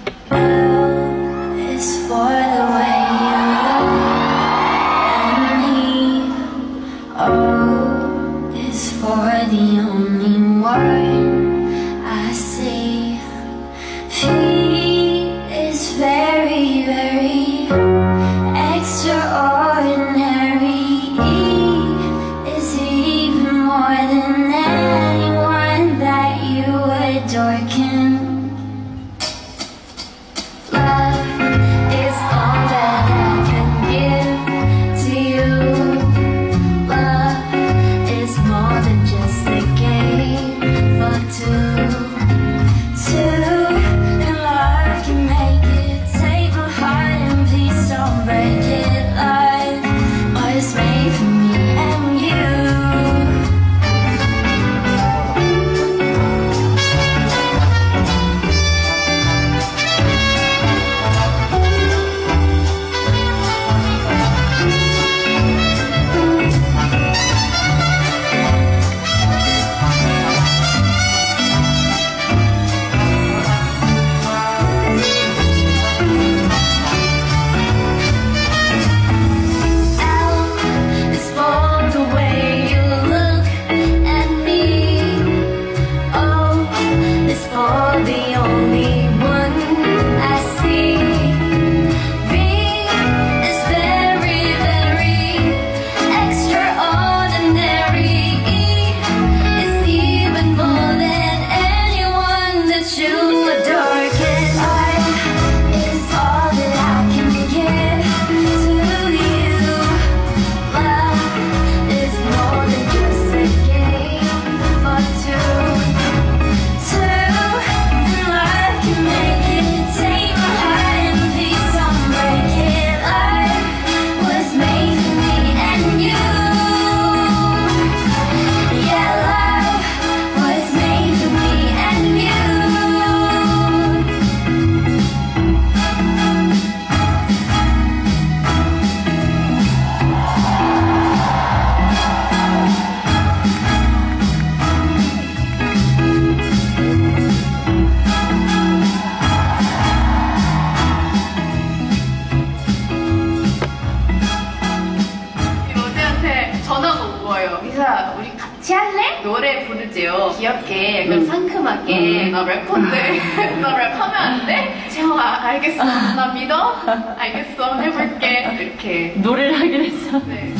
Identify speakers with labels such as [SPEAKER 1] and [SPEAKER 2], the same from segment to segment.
[SPEAKER 1] 리사 우리 같이 할래? 노래 부르지요. 귀엽게 그럼 상큼하게 나 래퍼인데 나 랩하면 안 돼? 재영아 알겠어 나 믿어? 알겠어 해볼게 이렇게
[SPEAKER 2] 노래를 하게 됐어.
[SPEAKER 1] 네.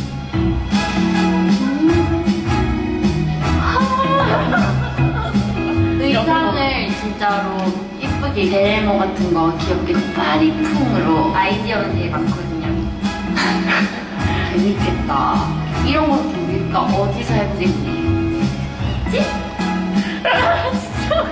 [SPEAKER 2] 의상을 진짜로 이쁘게 베레모 같은 거 귀엽게 파리풍으로 아이디어는 되게 많거든요. 재밌겠다. 이런 것도 우리가 어디서 해보지? 뭐지? 진짜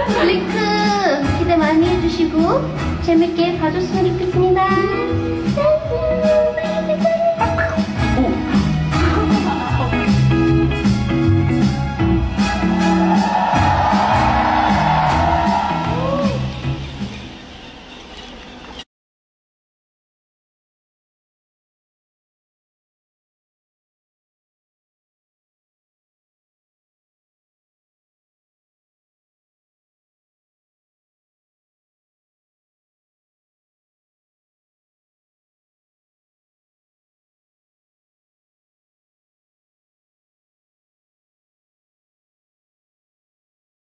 [SPEAKER 3] 블링크 기대 많이 해주시고 재밌게 봐줬으면 좋겠습니다.